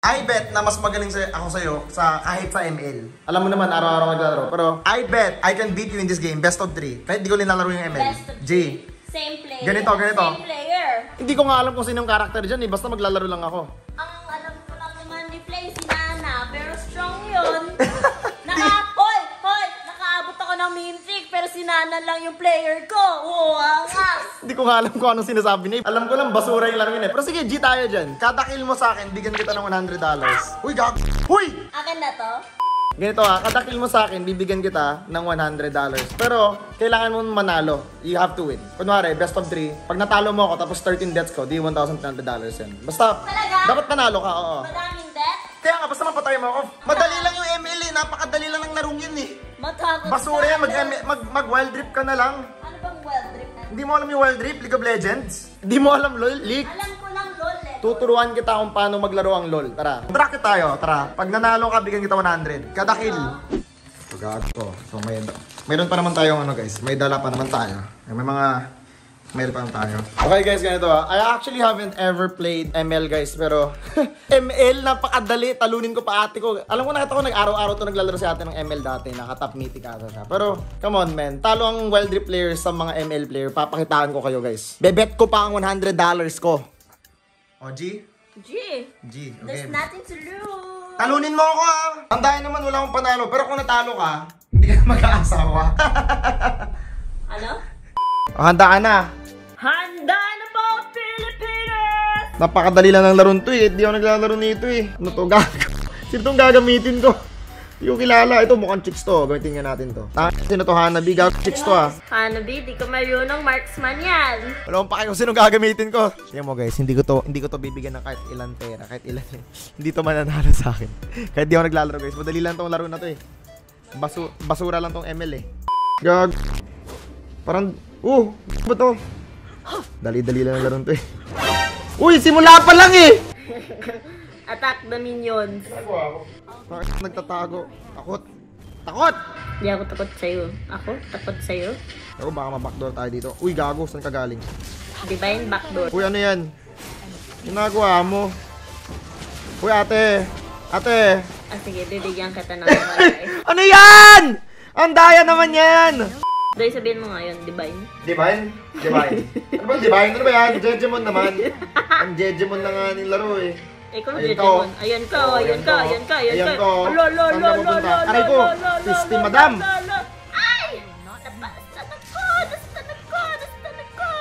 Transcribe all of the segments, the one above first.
I bet na mas magaling ako sa'yo kahit sa ML. Alam mo naman, araw-araw naglalaro. Pero I bet I can beat you in this game. Best of 3. Kahit di ko nilalaro yung ML. Best of G. Same player. Ganito. Same player. Hindi ko nga alam kung sinong karakter dyan eh. Basta maglalaro lang ako. Ang alam ko lang naman ni Flay, si Nana. Pero strong yun. Nakaabot ako ng mintik. Pero si Nana lang yung player ko. Angas! Hindi ko nga alam kung anong sinasabi niya. Alam ko lang, basura yung laro yun eh. Pero sige, G tayo dyan. Kada kill mo sa akin, bigyan kita ng $100. Uy, gag... Uy! Akin na to? Ganito kada kill mo sa akin, bibigyan kita ng $100. Pero, kailangan mo manalo. You have to win. Kunwari, best of 3. Pag natalo mo ako, tapos 13 deaths ko, di $1,300 yan. Basta, Talaga? dapat panalo ka, oo. Madaming death? Kaya nga, basta mapatay mo ako. Madali lang yung ML eh. Napakadali lang ng larong yun eh. Matakot. Basura yan, mag-wild drip ka na lang. Ano bang wild trip? Hindi mo alam yung wild drip, League of Legends? Hindi mo alam LOL, League? Alam ko lang LOL eh. Tuturuan kita kung paano maglaro ang LOL. Tara. Bracket tayo, tara. Pag nanalo ka, bigyan kita 100. Kada kill. Gago. So mayroon pa naman tayong ano guys. May dala pa naman tayo. Mayroon pa naman tayo. Okay guys, ganito I actually haven't ever played ML guys. Pero ML, napakadali. Talunin ko pa ate ko. Alam ko nakita ko nag-araw-araw to naglalaro si ate ng ML dati. Naka-top mythic ata siya. Pero come on man. Talo ang Wild Rift players sa mga ML player. Papakitaan ko kayo guys. Bebet ko pa ang $100 ko. O G? G. G. Okay. There's nothing to lose. Talunin mo ako ha. Andayan naman, wala akong panalo. Pero kung natalo ka, hindi ka mag-aasawa. Ano? Handa ka na. Handa na po, Pilipinas! Napakadali lang ng laron to eh. Hindi ako naglalaro nito eh. Ano to? Sino itong gagamitin ko? Hindi ko kilala. Ito mukhang chicks to. Gamitin nga natin to. Sino to? Hanabi? Chicks to ha. Hanabi, di ko marunong marksman yan. Wala akong pake kung sino gagamitin ko. Tingnan mo guys, hindi ko to bibigyan ng kahit ilan pera. Kahit ilan eh. Hindi to mananalo sa akin. Kahit di ako naglalaro guys. Madali lang tong laro na to eh. Basura lang tong ML eh. Gag. Parang, ba to? Dali-dali lang ang laro to eh. Uy, simula pa lang eh! Attack the minions. Bakit nagtatago? Takot! Di ako takot sa'yo. Ako? Takot sa'yo? Ako baka ma-backdoor tayo dito. Uy, gago. Saan ka galing? Divine backdoor. Uy, ano yan? Ginagawa mo. Uy, ate. Ate. Ah, sige. Bibigyan kita ng malay. Ano yan? Ang daya naman yan! Doy, sabihin mo nga yun, Divine. Divine? Divine. Ano ba Divine? Ano ba yan? Jejemon naman. Ang Jejemon na nga nilaro eh. Ikaw, Jejemon. Ayan ka. Ayan ko. Aray ko. Pisti, madam. Ay! Nastanag ko.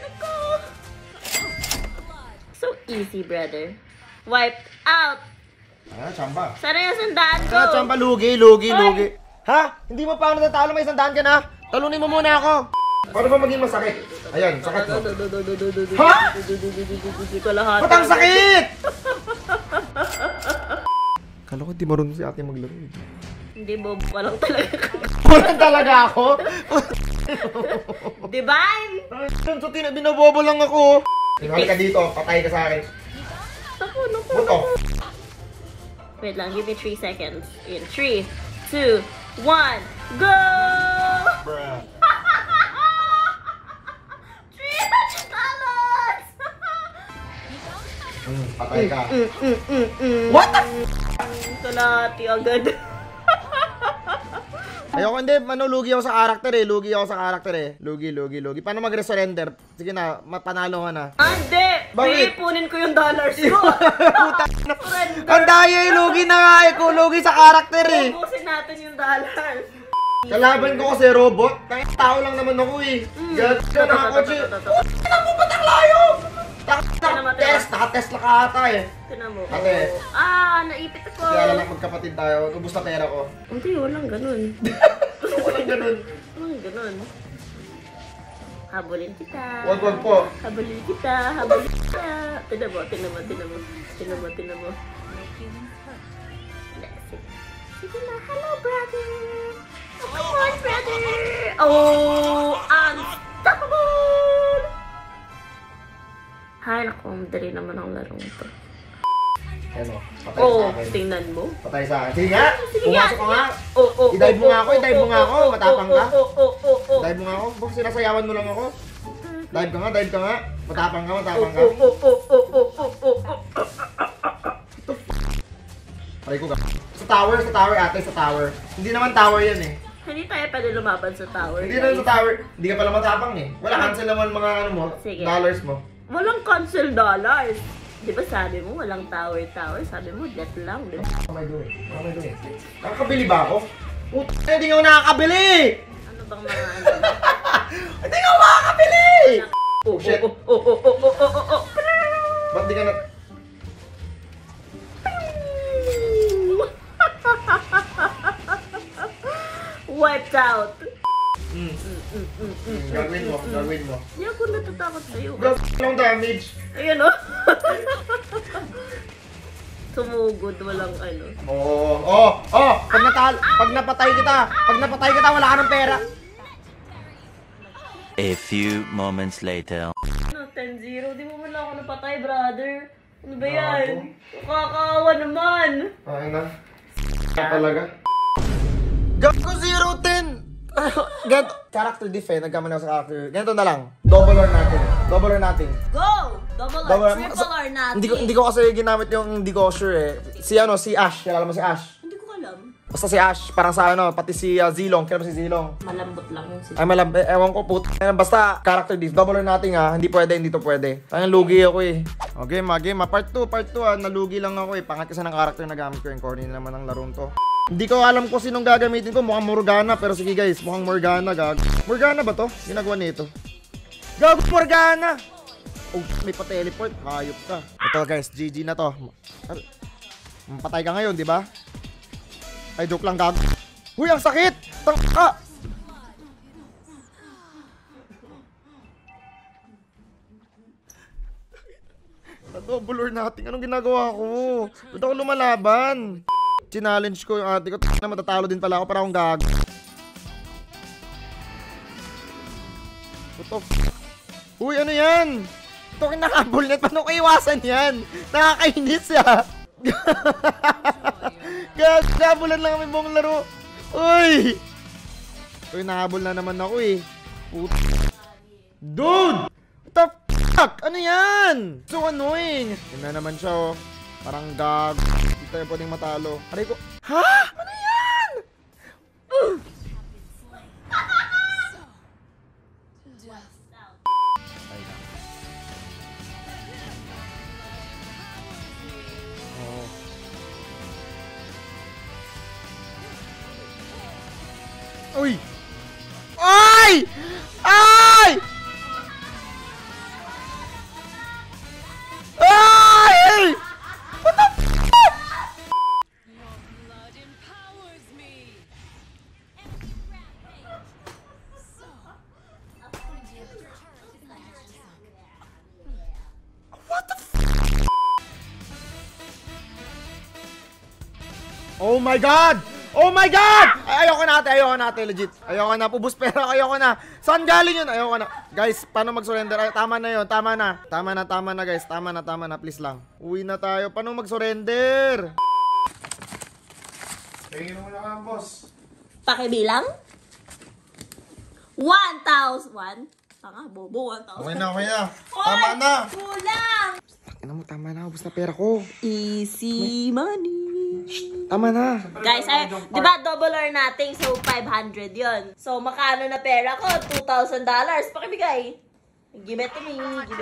So easy, brother. Wiped out. Chamba. Sana yung sandaan ko. Chamba, lugi. Ha? Hindi mo pa ako natatalo, may sandaan ka na? Talunin mo muna ako. Paano ba maging masakit? Ayan, sakit mo. Ha? Ba't ang sakit? Kala ko di marunong si ate maglaro. Hindi, bobo ka lang talaga. Walang talaga ako? Divine! So, binobobo lang ako. Halika dito, patay ka sa akin. Naku. Buto. Wait lang, give me 3 seconds. In 3, 2, 1, go! Bruh. $300! Patay ka. What the f***? Kalahati agad. Ayoko hindi, lugi ako sa karakter eh. Lugi. Paano mag-resurrender? Sige na, panalo ka na. Hindi! Bakit? Ipunin ko yung dollars ko. Puta na. Ang daya eh, lugi na nga eh. Lugi sa karakter eh. Ubusin natin yung dollars. Kalaban ko kasi robot. Tao lang naman ako eh. Ganda na ako siya. Puta mo ba't ang layo? Naka-test na ka ata eh. Tinan mo. Ate. Naipit ako. Kasi alam na magkapatid tayo. Ubus na pera ko. Hindi, walang ganun. Walang ganun. Walang ganun. Habulin kita. Wag po. Habulin kita. Tinan mo. Sige na. Hello, brother. Come on, brother. Oh, unstoppable. Hay, naku, madali naman ang larong ito. Ano? Patay sa akin. Tingnan mo. Patay sa akin. Sige nga! Pumasok ka nga! Oh, I-dive mo nga ako! Matapang ka! Oh. Dive mo nga ako! Baka sinasayawan mo lang ako! Dive ka nga! Matapang ka! Aray ko Sa tower ate, sa tower. Hindi naman tower yan eh. Hindi tayo pwede lumaban sa tower. Hindi na sa tower. Hindi ka pala matapang eh. Wala, cancel naman mga ano mo, Sige. dollars mo. Walang cancel dollars. Di ba sabi mo, walang tower. Sabi mo, death lang. Di ba? What am I doing? Nakakabili ba ako? Puta, hindi nga ako nakakabili! Ano bang mga ano? Hindi nga ako makakabili! Oh, Shit. oh. Ba't di ka na... Wiped out. Gagawin mo. Hindi ako natatakot sa'yo. Gagawin lang damage. Ayan o. Tumugod, walang ano. Oo. Pag napatay kita, wala ka ng pera. A few moments later. Ano, 10-0? Di mo man lang ako napatay, brother. Ano ba yan? Kakaawa naman. Ay na. Talaga. Gago 0-10! Character defense, nagkamali ako sa character. Ganito na lang. Double or nothing. Go! Double or triple or nothing? Hindi ko kasi ginamit yung hindi ko sure eh. Si Ash. Kilala mo si Ash? Hindi ko alam. Basta si Ash, parang sa pati si Zilong. Kilala mo si Zilong? Malambot lang yung Ay ewan ko puto. Basta character diff. Double or nothing hindi to pwede. Tayang lugi ako eh. Okay, game. Part 2 nalugi lang ako eh. Pangat kasi ng character na gamit ko yung corny naman ng larong to. Hindi ko alam kung sinong gagamitin ko. Mukhang Morgana. Pero sige guys, mukhang Morgana. Morgana ba to? Ginagawa nito. Gago Morgana! Oh, may pa-teleport. Hayop ka. Ito guys, GG na to. Patay ka ngayon, di ba? Ay, joke lang gago. Huy, ang sakit! Tangka! Double or nothing. Anong ginagawa ko? Ba't ako lumalaban? Challenge ko yung ate ko. Na matatalo din pala ako para akong gago. Puto. Uy, ano yan? Ito kinakabol net. Paano ko iwasan yan? Nakakainis Gabulan lang kami buong laro. Uy! Uy, nahabol na naman ako eh. Puto. Dude! What the fuck? Ano yan? So annoying. Yun na naman siya oh. Parang gag. Hindi tayo pwedeng matalo. Aray ko. Ha? Ano yan? Uy! Ay! Ay! Ay! What the fuck? What the fuck? Oh my god! Oh my god! Ay, ayoko na ate, legit. Ayoko na, pubus pera, ayoko na. Saan galing yun? Ayoko na. Guys, paano mag-surrender? Ay, tama na yun, tama na guys. Tama na, please lang. Uwi na tayo. Paano mag-surrender? Tingin mo na ka, boss. Pakibilang? 1,000. Tanga, bobo, 1,000. Okay na. Tama na. Kulang! Tama na, ubos na pera ko. Easy money. Tama na. Guys, di ba double or nothing? So, 500 yon. So, makano na pera ko? $2,000. Pakibigay. Give it to me.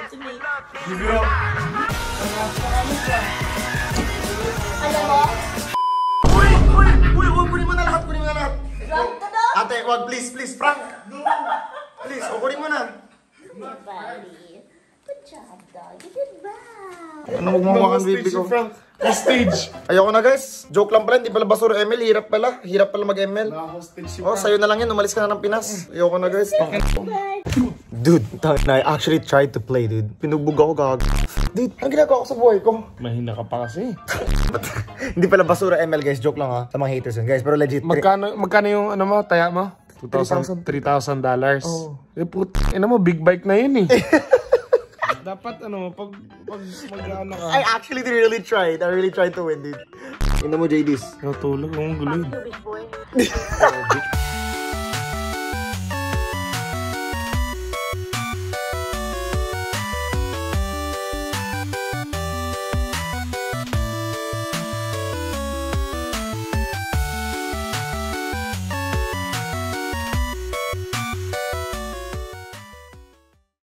Alam mo? Uy, kunin mo na lahat. Drop ka daw? Ate, wag, please, Frank. Please, kunin mo na. Buddy. Good job, dog. You did well. Ano magmamakan baby ko? Hostage. Ayoko na guys. Joke lang pala. Hindi pala basura ML. Hirap pala mag-ML. Oh, sa'yo na lang yan. Umalis ka na ng Pinas. Ayoko na guys. Dude, I actually tried to play, dude. Pinugbog ako gag. Dude, ang ginagawa ko sa buhay ko. Mahina ka pa kasi. Hindi pala basura ML guys. Joke lang ha. Sa mga haters yun guys. Pero legit. Magkano yung ano mo, taya mo? $3,000. Oh. Eh ina mo, big bike na yun eh. Dapat ano, pag mag-ano ka. I actually really tried. I really tried to win, dude. Ina mo, JDs. Natulog, ang gulo yun. Big boy.